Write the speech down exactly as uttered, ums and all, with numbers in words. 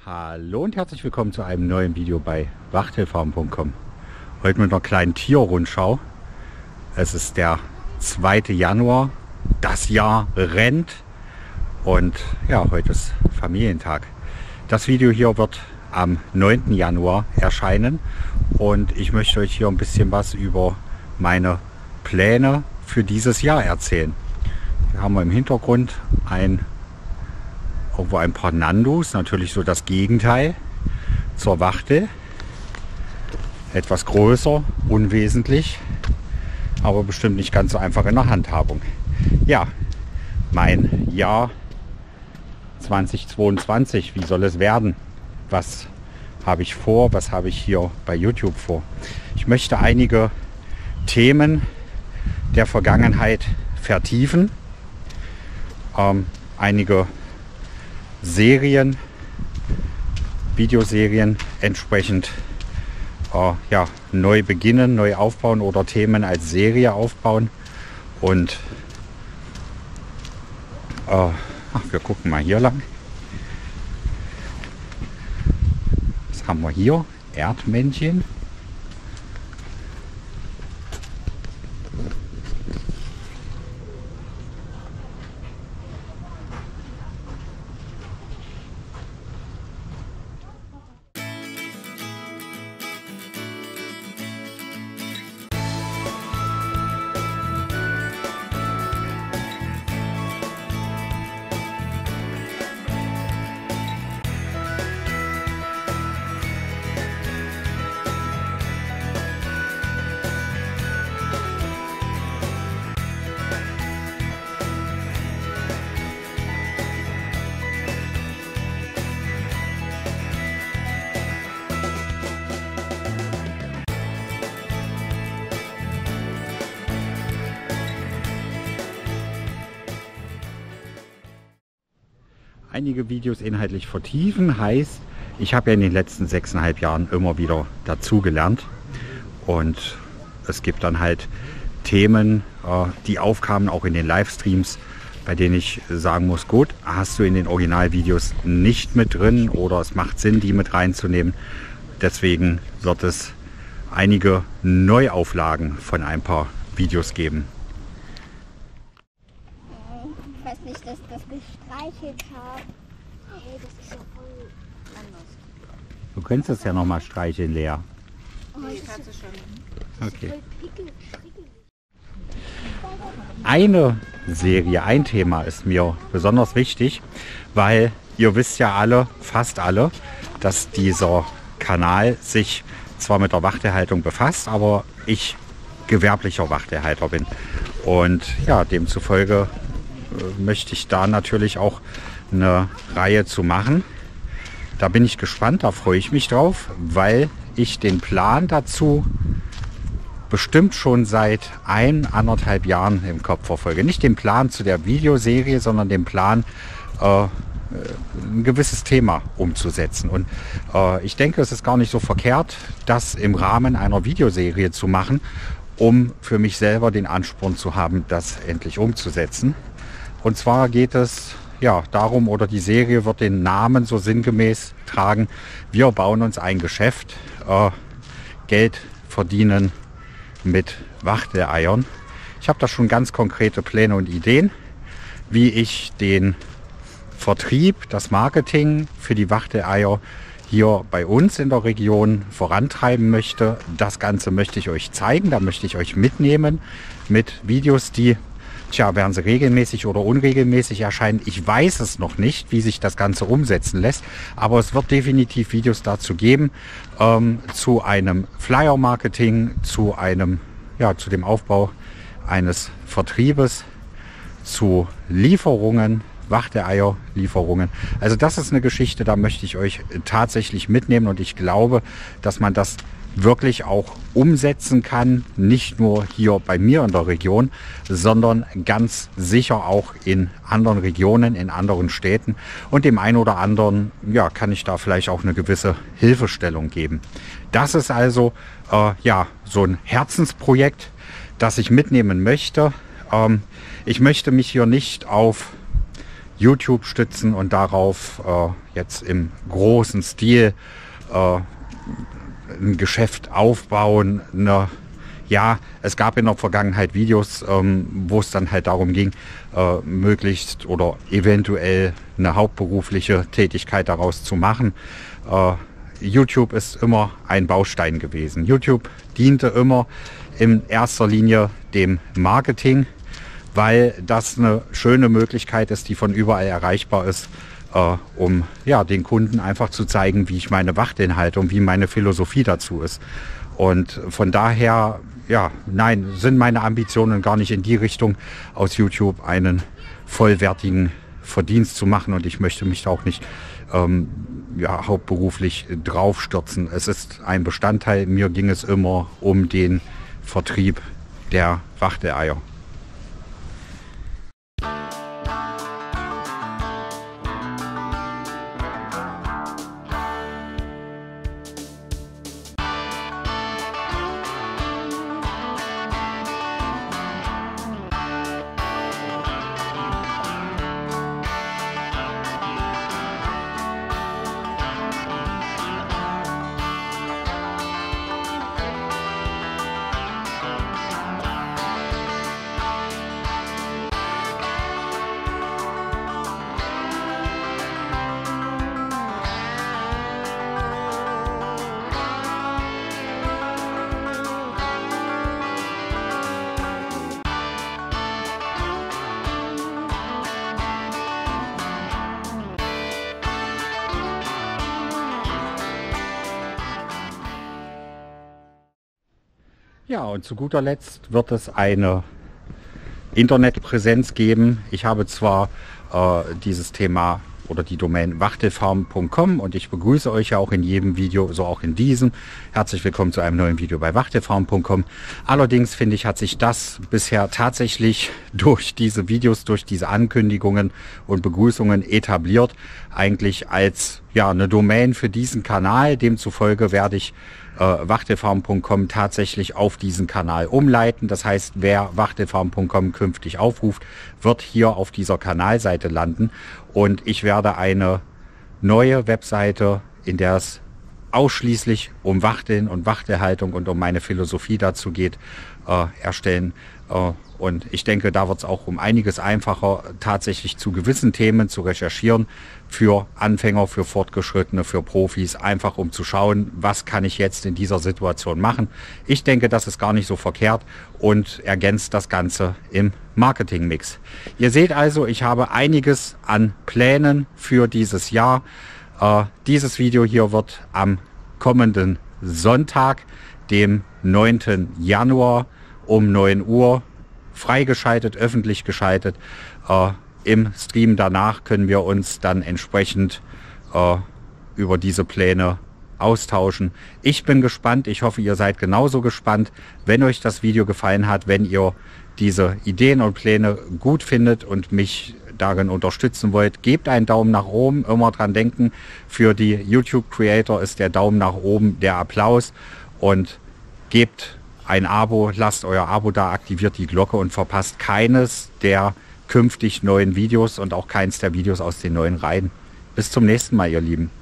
Hallo und herzlich willkommen zu einem neuen Video bei wachtelfarm punkt com. Heute mit einer kleinen Tierrundschau. Es ist der zweite Januar, das Jahr rennt und ja, heute ist Familientag. Das Video hier wird am neunten Januar erscheinen und ich möchte euch hier ein bisschen was über meine Pläne für dieses Jahr erzählen. Hier haben wir im Hintergrund ein Irgendwo ein paar Nandus, natürlich so das Gegenteil zur Wachtel. Etwas größer, unwesentlich, aber bestimmt nicht ganz so einfach in der Handhabung. Ja, mein Jahr zweitausendzweiundzwanzig, wie soll es werden? Was habe ich vor? Was habe ich hier bei YouTube vor? Ich möchte einige Themen der Vergangenheit vertiefen, ähm, einige Serien, Videoserien entsprechend äh, ja, neu beginnen, neu aufbauen oder Themen als Serie aufbauen. Und äh, ach, wir gucken mal hier lang. Was haben wir hier? Erdmännchen. Einige Videos inhaltlich vertiefen heißt, ich habe ja in den letzten sechseinhalb Jahren immer wieder dazugelernt und es gibt dann halt Themen, die aufkamen auch in den Livestreams, bei denen ich sagen muss, gut, hast du in den Originalvideos nicht mit drin oder es macht Sinn, die mit reinzunehmen. Deswegen wird es einige Neuauflagen von ein paar Videos geben. Ich weiß nicht, dass das gestreichelt habe. Hey, das ist ja voll anders. Du könntest es ja noch mal streicheln, Lea. Oh, ich hatte schon. Okay. Eine Serie, ein Thema ist mir besonders wichtig, weil ihr wisst ja alle, fast alle, dass dieser Kanal sich zwar mit der Wachtelhaltung befasst, aber ich gewerblicher Wachtelhalter bin. Und ja, demzufolge möchte ich da natürlich auch eine Reihe zu machen. Da bin ich gespannt, da freue ich mich drauf, weil ich den Plan dazu bestimmt schon seit ein, anderthalb Jahren im Kopf verfolge. Nicht den Plan zu der Videoserie, sondern den Plan, äh, ein gewisses Thema umzusetzen. Und äh, ich denke, es ist gar nicht so verkehrt, das im Rahmen einer Videoserie zu machen, um für mich selber den Ansporn zu haben, das endlich umzusetzen. Und zwar geht es ja darum, oder die Serie wird den Namen so sinngemäß tragen, wir bauen uns ein Geschäft, äh, Geld verdienen mit Wachteleiern. Ich habe da schon ganz konkrete Pläne und Ideen, wie ich den Vertrieb, das Marketing für die Wachteleier hier bei uns in der Region vorantreiben möchte. Das Ganze möchte ich euch zeigen, da möchte ich euch mitnehmen mit Videos, die Tja, werden sie regelmäßig oder unregelmäßig erscheinen? Ich weiß es noch nicht, wie sich das Ganze umsetzen lässt, aber es wird definitiv Videos dazu geben, ähm, zu einem Flyer-Marketing, zu einem, ja, zu dem Aufbau eines Vertriebes, zu Lieferungen, Wachteleier-Lieferungen. Also das ist eine Geschichte, da möchte ich euch tatsächlich mitnehmen und ich glaube, dass man das wirklich auch umsetzen kann, nicht nur hier bei mir in der Region, sondern ganz sicher auch in anderen Regionen, in anderen Städten und dem einen oder anderen, ja, kann ich da vielleicht auch eine gewisse Hilfestellung geben. Das ist also äh, ja so ein Herzensprojekt, das ich mitnehmen möchte. Ähm, ich möchte mich hier nicht auf YouTube stützen und darauf äh, jetzt im großen Stil äh, ein Geschäft aufbauen. Eine, ja, es gab in der Vergangenheit Videos, ähm, wo es dann halt darum ging, äh, möglichst oder eventuell eine hauptberufliche Tätigkeit daraus zu machen. Äh, YouTube ist immer ein Baustein gewesen. YouTube diente immer in erster Linie dem Marketing, weil das eine schöne Möglichkeit ist, die von überall erreichbar ist, äh, um ja, den Kunden einfach zu zeigen, wie ich meine Wachteln halte und wie meine Philosophie dazu ist. Und von daher, ja, nein, sind meine Ambitionen gar nicht in die Richtung, aus YouTube einen vollwertigen Verdienst zu machen, und ich möchte mich da auch nicht ähm, ja, hauptberuflich draufstürzen. Es ist ein Bestandteil. Mir ging es immer um den Vertrieb der Wachteleier. Ja, und zu guter Letzt wird es eine Internetpräsenz geben. Ich habe zwar äh, dieses Thema oder die Domain wachtelfarm punkt com und ich begrüße euch ja auch in jedem Video, so auch in diesem. Herzlich willkommen zu einem neuen Video bei wachtelfarm punkt com. Allerdings finde ich, hat sich das bisher tatsächlich durch diese Videos, durch diese Ankündigungen und Begrüßungen etabliert, eigentlich als ja eine Domain für diesen Kanal. Demzufolge werde ich äh, wachtelfarm punkt com tatsächlich auf diesen Kanal umleiten. Das heißt, wer wachtelfarm punkt com künftig aufruft, wird hier auf dieser Kanalseite landen, und ich werde eine neue Webseite, in der es ausschließlich um Wachteln und Wachtelhaltung und um meine Philosophie dazu geht, äh, erstellen. Äh, und ich denke, da wird es auch um einiges einfacher, tatsächlich zu gewissen Themen zu recherchieren, für Anfänger, für Fortgeschrittene, für Profis, einfach um zu schauen, was kann ich jetzt in dieser Situation machen. Ich denke, das ist gar nicht so verkehrt und ergänzt das Ganze im Marketingmix. Ihr seht also, ich habe einiges an Plänen für dieses Jahr. Äh, dieses Video hier wird am kommenden Sonntag, dem neunten Januar um neun Uhr freigeschaltet, öffentlich geschaltet. Äh, Im Stream danach können wir uns dann entsprechend äh, über diese Pläne austauschen. Ich bin gespannt. Ich hoffe, ihr seid genauso gespannt. Wenn euch das Video gefallen hat, wenn ihr diese Ideen und Pläne gut findet und mich darin unterstützen wollt, gebt einen Daumen nach oben. Immer dran denken, für die YouTube-Creator ist der Daumen nach oben der Applaus. Und gebt ein Abo, lasst euer Abo da, aktiviert die Glocke und verpasst keines der künftig neuen Videos und auch keins der Videos aus den neuen Reihen. Bis zum nächsten Mal, ihr Lieben.